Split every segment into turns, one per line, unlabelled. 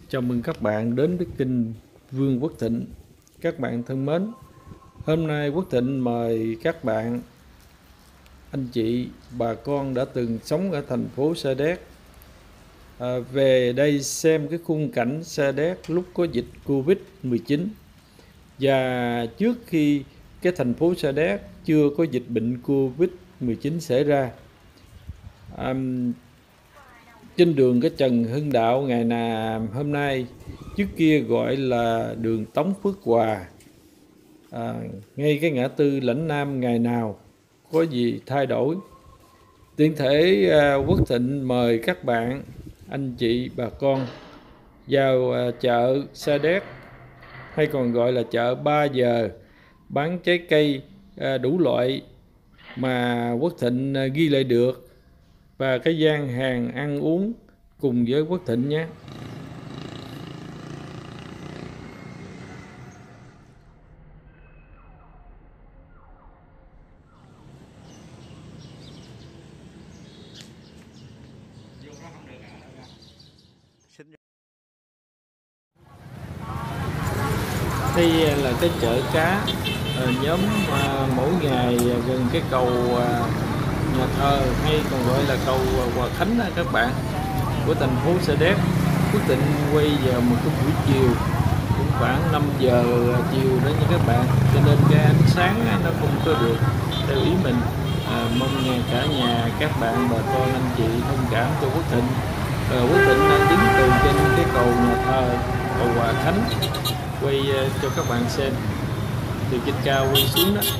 Chào mừng các bạn đến với kênh Vương Quốc Thịnh. Các bạn thân mến, hôm nay Quốc Thịnh mời các bạn, anh chị, bà con đã từng sống ở thành phố Sa Đéc về đây xem cái khung cảnh Sa Đéc lúc có dịch Covid-19. Và trước khi cái thành phố Sa Đéc chưa có dịch bệnh Covid-19 xảy ra, trên đường cái Trần Hưng Đạo ngày nào hôm nay, trước kia gọi là đường Tống Phước Hòa, ngay cái ngã tư Lãnh Nam ngày nào có gì thay đổi. Tiện thể Quốc Thịnh mời các bạn, anh chị, bà con vào chợ Sa Đéc, hay còn gọi là chợ 3 giờ, bán trái cây đủ loại mà Quốc Thịnh ghi lại được, và cái gian hàng ăn uống cùng với Quốc Thịnh nhé. Đây là cái chợ cá nhóm mỗi ngày gần cái cầu Nhà Thờ, hay còn gọi là cầu Hòa Khánh các bạn, của thành phố Sa Đéc. Quyết định quay vào một cái buổi chiều, cũng khoảng 5 giờ chiều đó nha các bạn, cho nên cái ánh sáng nó không có được theo ý mình. Mong cả nhà, các bạn, bà con, anh chị thông cảm cho Quốc Thịnh. Quốc Thịnh đang đứng từ trên cái cầu Nhà Thờ, cầu Hòa Khánh, quay cho các bạn xem từ trên cao quay xuống đó.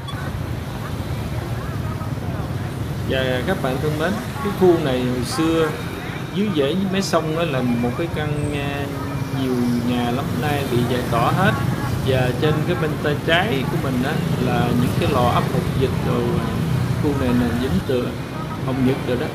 Và các bạn thân mến, cái khu này hồi xưa dưới rễ với mé sông đó là một cái căn nhiều nhà lắm, nay bị giải tỏa hết. Và trên cái bên tay trái của mình đó là những cái lò ấp hột vịt rồi. Khu này là dính từ Hồng Nhật rồi đó.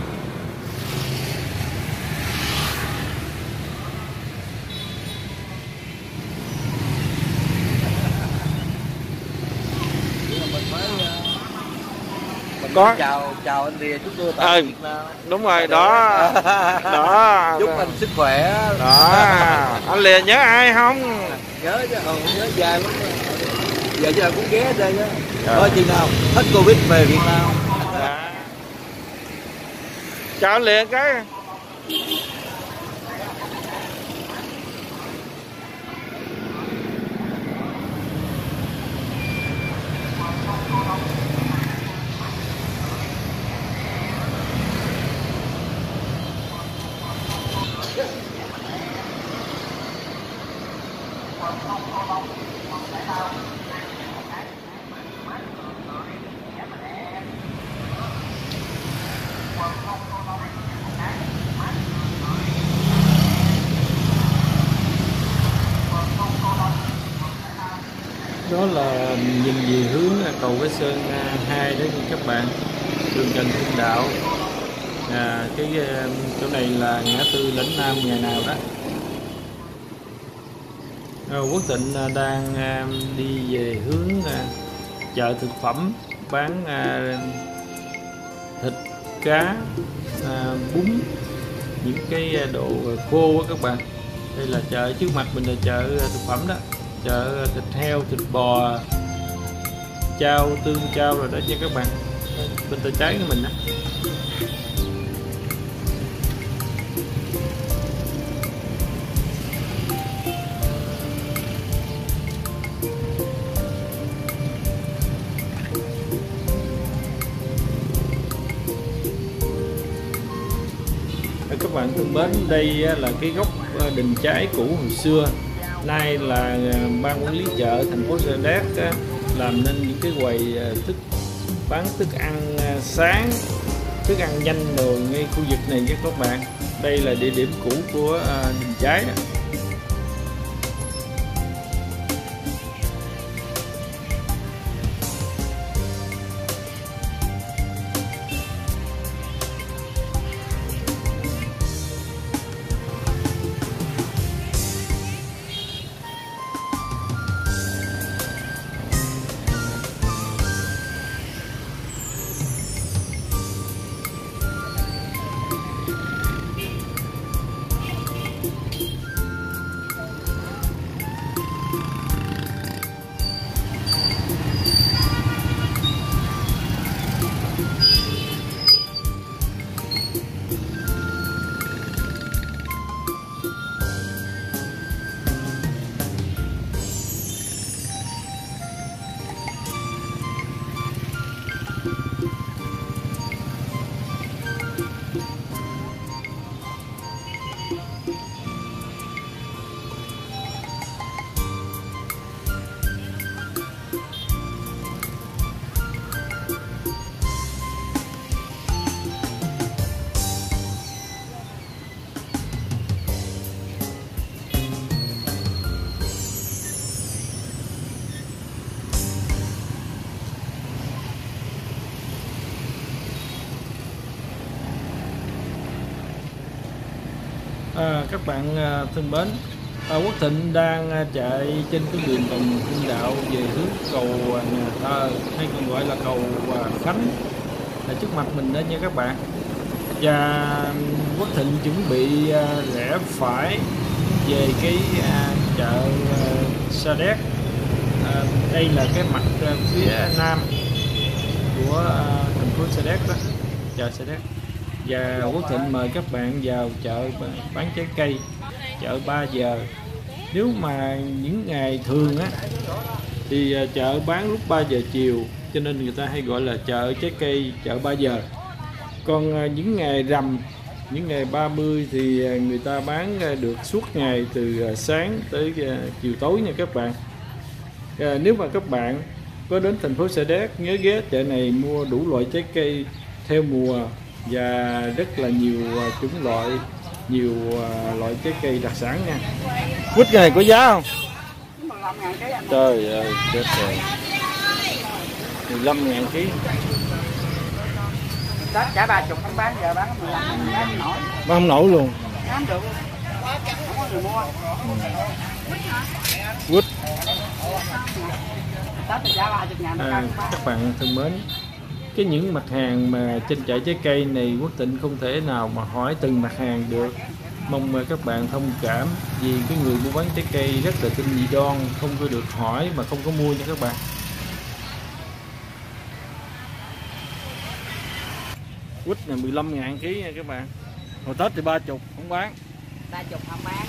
Có chào anh Rìa, chúc tôi tại Việt Nam.
Đúng rồi đó. Đó,
chúc anh sức khỏe
đó. Anh Lìa nhớ ai không?
Nhớ chứ, nhớ dài lắm. Giờ chứ cũng ghé đây đó. Có chừng nào hết Covid về Việt Nam.
Chào anh Lìa cái. Đó là nhìn về hướng cầu Cái Sơn 2 đó nha các bạn, đường Trần Hưng Đạo. Cái chỗ này là ngã tư Lãnh Nam ngày nào đó. Quốc Thịnh đang đi về hướng chợ thực phẩm, bán thịt, cá, bún, những cái đồ khô á các bạn. Đây là chợ trước mặt mình là chợ thực phẩm đó, chợ thịt heo, thịt bò, chao, tương chao rồi đó nha các bạn. Bên tay trái của mình đó. Các bạn thân mến, đây là cái gốc đình chái cũ hồi xưa, nay là ban quản lý chợ thành phố Sa Đéc làm nên những cái quầy bán thức ăn sáng, thức ăn nhanh rồi ngay khu vực này nha các bạn. Đây là địa điểm cũ của đình chái đó. Các bạn thân mến, Quốc Thịnh đang chạy trên cái đường Đồng Hưng Đạo về hướng cầu Nhà Thơ, hay còn gọi là cầu Khánh, là trước mặt mình đó nha các bạn. Và Quốc Thịnh chuẩn bị rẽ phải về cái chợ Sa Đéc. Đây là cái mặt phía nam của thành phố Sa Đéc đó, chợ Sa Đéc. Và Quốc Thịnh mời các bạn vào chợ bán trái cây, chợ 3 giờ. Nếu mà những ngày thường á thì chợ bán lúc 3 giờ chiều, cho nên người ta hay gọi là chợ trái cây, chợ 3 giờ. Còn những ngày rằm, những ngày 30 thì người ta bán được suốt ngày từ sáng tới chiều tối nha các bạn. Nếu mà các bạn có đến thành phố Sa Đéc, nhớ ghé chợ này mua đủ loại trái cây theo mùa và rất là nhiều chủng loại, nhiều loại trái cây đặc sản nha. Quýt này có giá không?
15.000 ký anh.
Trời ơi, chết rồi. 15.000 ký.
Tết trả 30 không bán, giờ bán 15 bán nổi.
Bán không nổi luôn.
Bán được. Không có người mua.
Quýt.
Tết thì giá 30.000.
Các bạn thân mến, những mặt hàng mà trên chợ trái cây này Quốc Thịnh không thể nào mà hỏi từng mặt hàng được. Mong các bạn thông cảm, vì cái người mua bán trái cây rất là tinh dị đoan, không có được hỏi mà không có mua nha các bạn. Quýt này 15.000 ký nha các bạn. Hồi Tết thì 30 không bán.
30 không bán.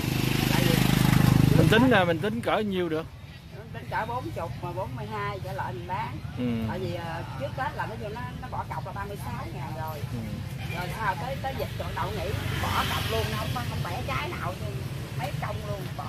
Mình tính cỡ nhiêu được?
Tính cỡ 40 mà 42 trở lại mình bán. Tại vì trước Tết là nó bỏ cọc là 36.000 rồi. Rồi sao tới dịch chọn đậu nghỉ bỏ cọc luôn, không bẻ trái nào luôn, mấy công luôn bỏ.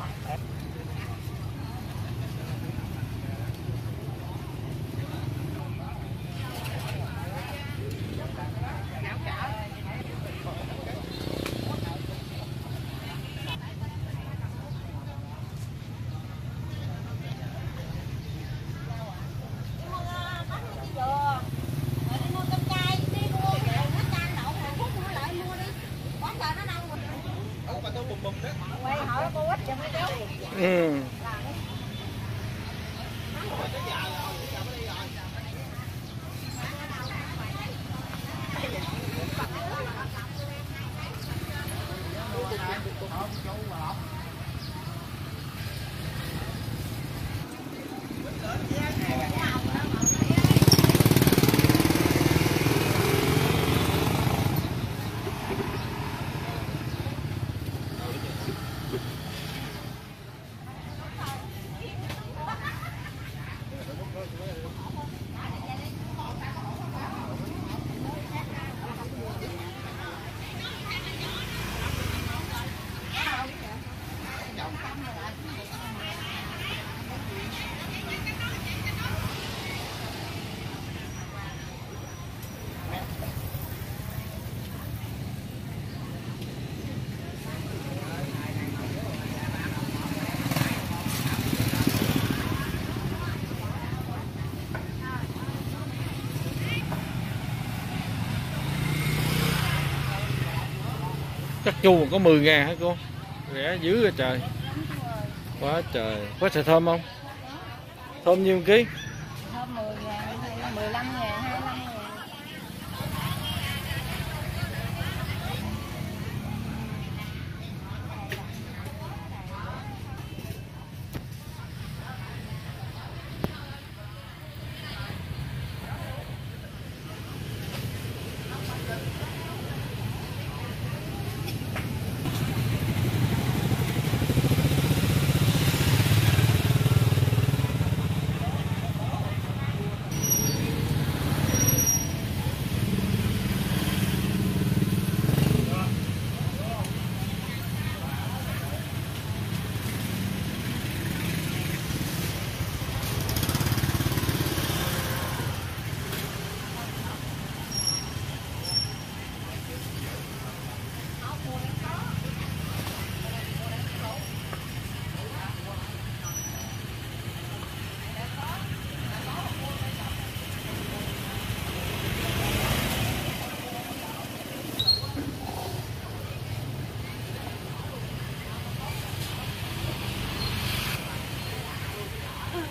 Chắc chu có 10.000 hả cô? Rẻ dữ rồi trời. Quá trời. Có xà thơm không? Thơm nhiêu ký?
Thơm 10.000, 15.000, 25.000.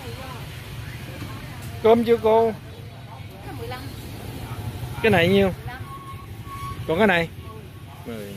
Cơm chưa cô? Cái này nhiêu? Còn cái này? 10.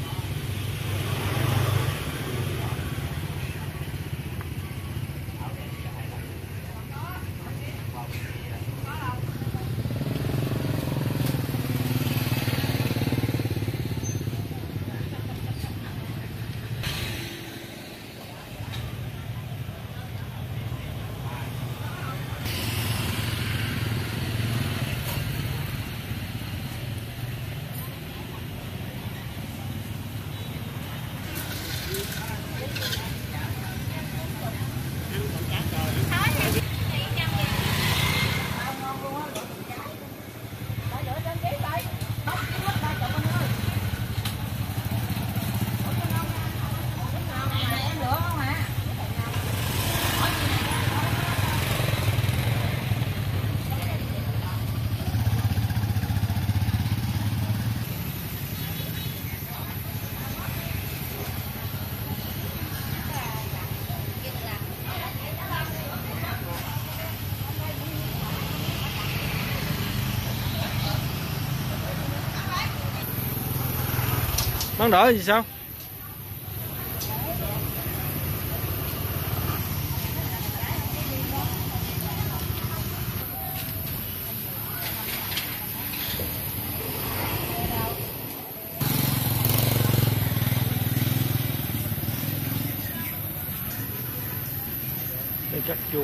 Món đỏ gì sao? Đây cắt chu.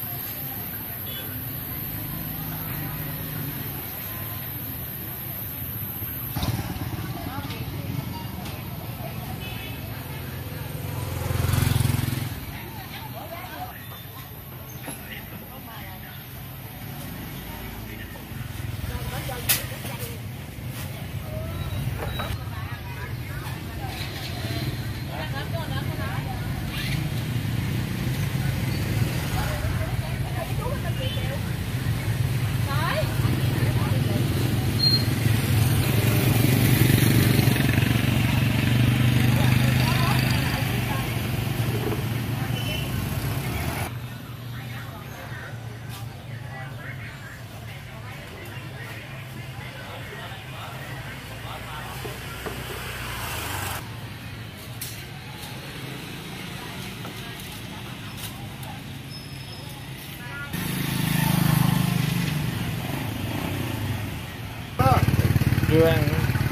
Chưa ăn.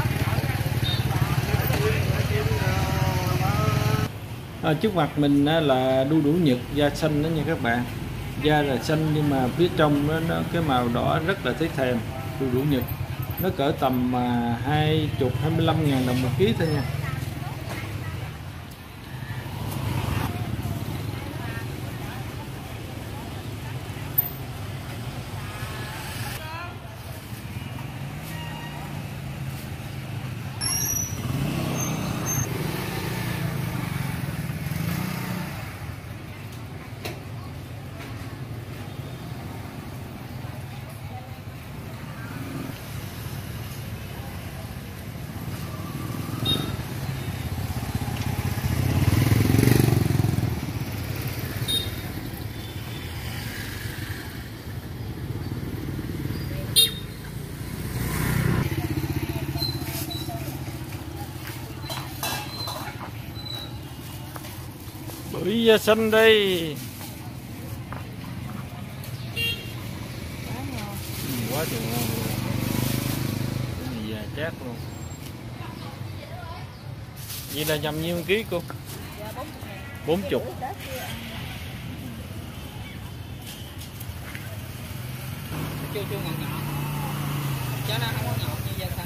Trước mặt mình là đu đủ Nhật da xanh đó nha các bạn. Da là xanh nhưng mà phía trong nó cái màu đỏ rất là thấy thèm. Đu đủ Nhật nó cỡ tầm 25.000 đồng một ký thôi nha. Bưởi da xanh đây. Quá trời ngon luôn. Cái này da chát luôn. Vậy là nhầm nhiêu ký cô? 40.
Chưa ngọt ngọt. Chứ nó không có ngọt như da xanh.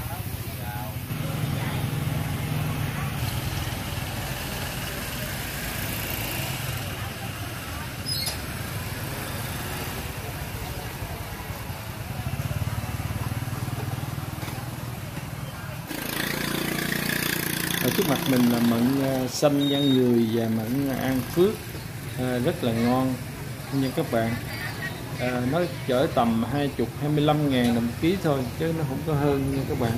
Ở trước mặt mình là mận xanh Văn Người và mận An Phước, rất là ngon nha các bạn. Nó chở tầm 25.000 đồng ký thôi chứ nó không có hơn nha các bạn.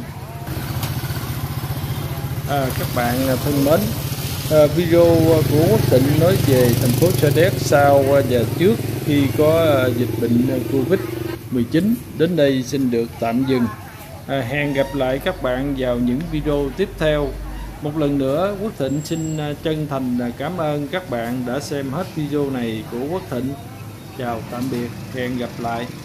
Các bạn thân mến, video của Quốc Tịnh nói về thành phố Sa Đéc sau và trước khi có dịch bệnh Covid-19 đến đây xin được tạm dừng. Hẹn gặp lại các bạn vào những video tiếp theo. Một lần nữa Quốc Thịnh xin chân thành cảm ơn các bạn đã xem hết video này của Quốc Thịnh. Chào tạm biệt, hẹn gặp lại.